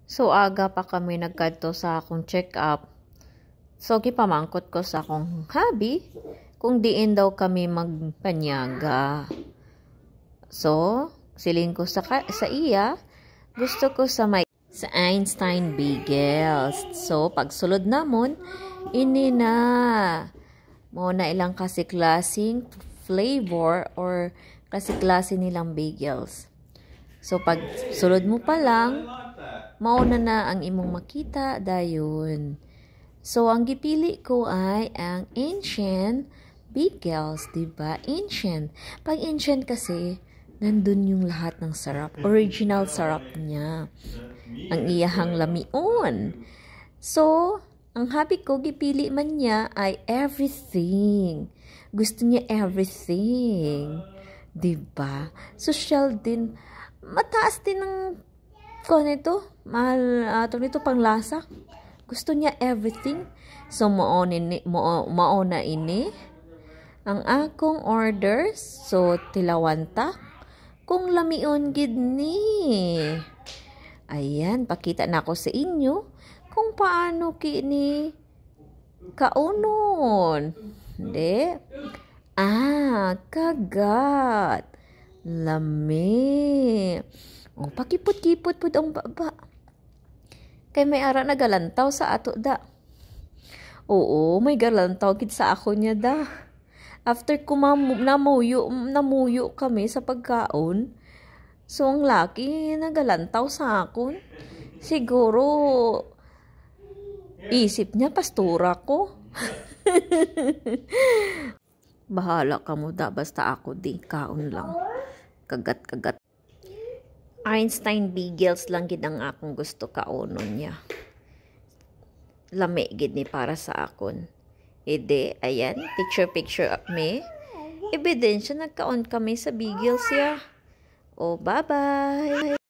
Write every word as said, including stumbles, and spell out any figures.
So, aga pa kami nagkadto sa akong check-up. So, gipamangkot ko sa akong hubby kung diin daw kami magpanyaga. So, siling ko sa, sa iya, gusto ko sa may sa Einstein Bagels. So, pagsulod namon, ini na. Mo na ilang kasi klaseng flavor or kasi klase nilang bagels. So, pag sulod mo pa lang, mauna na ang imong makita dayon. So, ang gipili ko ay ang ancient bagels, diba? Ancient. Pag ancient kasi, nandun yung lahat ng sarap. Original sarap niya. Ang iyahang lamion. So, ang habi ko, gipili man niya ay everything. Gusto niya everything. Diba? Social din. Mataas din ng kung nito, mahal, uh, nito pang lasa. Gusto niya everything. So, maonin, mo, maona ini. Ang akong orders. So, tilawanta. Kung lamion gid ni. Ayan, pakita na ako sa inyo kung paano kini kaunon. Hindi. Ah, kagat. Lami. Oh, pakipot-kipot pud ang baba. Kay may ara na galantaw sa ato da. Oo, may galantaw gid sa ako niya da. After ko namuyo, namuyo kami sa pagkaon, so ang laki nagalantaw sa akon. Siguro isip niya pastura ko. Bahala ka mo da, basta ako di kaon lang. Kagat-kagat. Einstein Bagels lang gid ang akong gusto kaunon niya. Lami gid ni para sa akon. Ede, ayan, picture-picture up me. Ebidensya nagkaon kami sa bagels ya. Oh, bye-bye.